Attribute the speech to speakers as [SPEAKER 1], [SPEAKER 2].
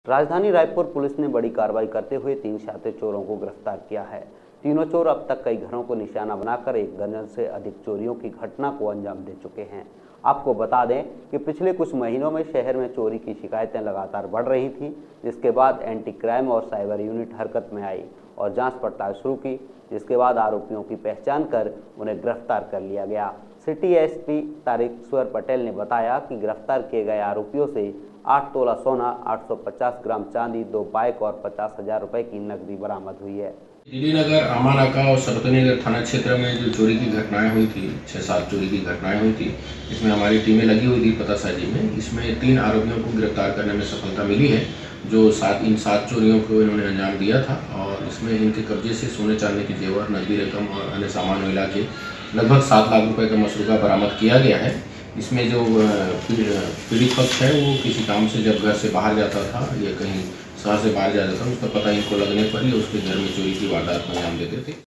[SPEAKER 1] राजधानी रायपुर पुलिस ने बड़ी कार्रवाई करते हुए 3 शातिर चोरों को गिरफ्तार किया है। तीनों चोर अब तक कई घरों को निशाना बनाकर 1 दर्जन से अधिक चोरियों की घटना को अंजाम दे चुके हैं। आपको बता दें कि पिछले कुछ महीनों में शहर में चोरी की शिकायतें लगातार बढ़ रही थी, जिसके बाद एंटी क्राइम और साइबर यूनिट हरकत में आई और जांच पड़ताल शुरू की, जिसके बाद आरोपियों की पहचान कर उन्हें गिरफ्तार कर लिया गया। सिटी एसपी तारिकेश्वर पटेल ने बताया कि गिरफ्तार किए गए आरोपियों से 8 तोला सोना, 850 ग्राम चांदी, 2 बाइक और 50,000 रुपए की नकदी बरामद हुई है।
[SPEAKER 2] डीडी नगर, अमानाका और सरपनी नगर थाना क्षेत्र में जो चोरी की घटनाएं हुई थी, 6-7 चोरी की घटनाएं हुई थी, इसमें हमारी टीमें लगी हुई थी पतासाजी में। इसमें 3 आरोपियों को गिरफ्तार करने में सफलता मिली है, जो इन 7 चोरियों को इन्होंने अंजाम दिया था। और इसमें इनके कब्जे से सोने चांदी के जेवर, नकदी रकम और अन्य सामान मिला के लगभग 7 लाख रुपए का मसरूका बरामद किया गया है। इसमें जो पीड़ित पक्ष है वो किसी काम से जब घर से बाहर जाता था या कहीं शहर से बाहर जाता था, उसका पता इनको लगने पर ही उसके घर में चोरी की वारदात को अंजाम देते थे।